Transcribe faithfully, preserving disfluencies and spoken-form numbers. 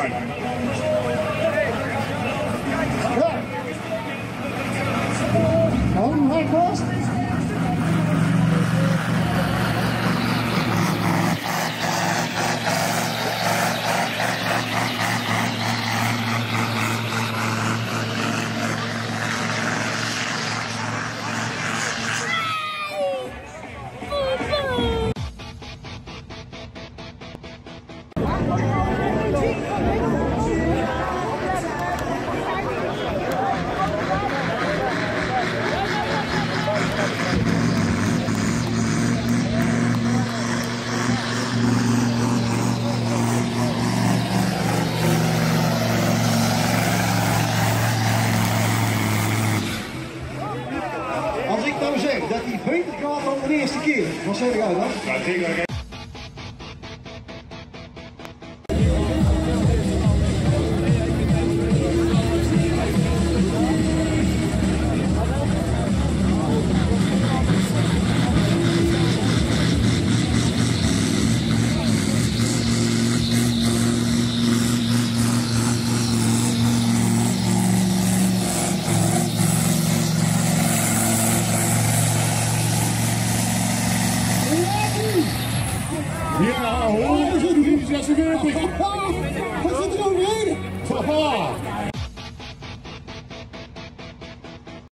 one. Come right across. Als ik nou zeg dat hij beter gaat dan de eerste keer, wat zeg jij dan? Ja, zeker. Ja, hoor, dat is het. Dat is het. Dat is het.